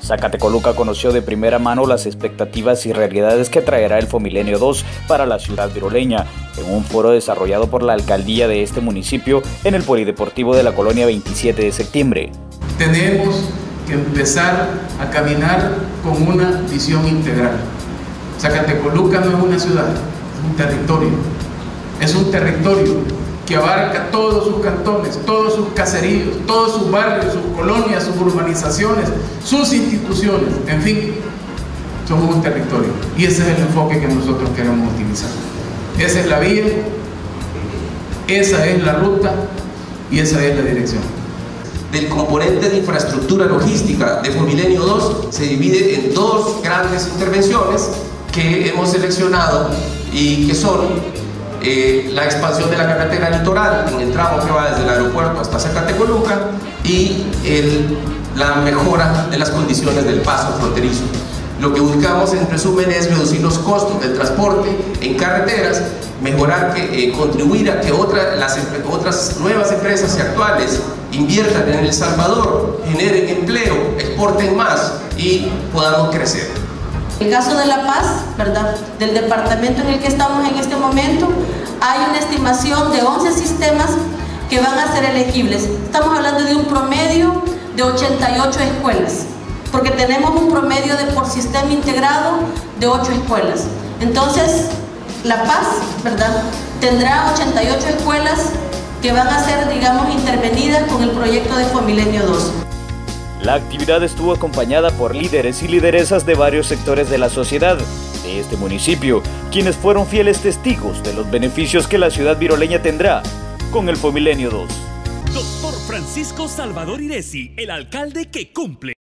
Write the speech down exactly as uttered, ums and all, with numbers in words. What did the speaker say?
Zacatecoluca conoció de primera mano las expectativas y realidades que traerá el Fomilenio dos para la ciudad viroleña, en un foro desarrollado por la alcaldía de este municipio en el Polideportivo de la colonia veintisiete de septiembre. Tenemos que empezar a caminar con una visión integral. Zacatecoluca no es una ciudad, es un territorio. Es un territorio que abarca todos sus cantones, todos sus caseríos, todos sus barrios, sus colonias, sus urbanizaciones, sus instituciones, en fin, somos un territorio. Y ese es el enfoque que nosotros queremos utilizar. Esa es la vía, esa es la ruta y esa es la dirección. Del componente de infraestructura logística de Fomilenio dos se divide en dos grandes intervenciones que hemos seleccionado y que son eh, la expansión de la carretera litoral en el tramo que va desde el aeropuerto hasta Zacatecoluca y el, la mejora de las condiciones del paso fronterizo. Lo que buscamos en resumen es reducir los costos del transporte en carreteras, mejorar, que, eh, contribuir a que otra, las, otras nuevas empresas y actuales inviertan en El Salvador, generen empleo, exporten más y podamos crecer. En el caso de La Paz, ¿verdad?, del departamento en el que estamos en este momento, hay una estimación de once sistemas que van a ser elegibles. Estamos hablando de un promedio de ochenta y ocho escuelas, porque tenemos un promedio de por sistema integrado de ocho escuelas. Entonces, La Paz, ¿verdad?, tendrá ochenta y ocho escuelas que van a ser, digamos, intervenidas con el proyecto de Fomilenio dos. La actividad estuvo acompañada por líderes y lideresas de varios sectores de la sociedad de este municipio, quienes fueron fieles testigos de los beneficios que la ciudad viroleña tendrá con el Fomilenio dos. Doctor Francisco Salvador Iresi, el alcalde que cumple.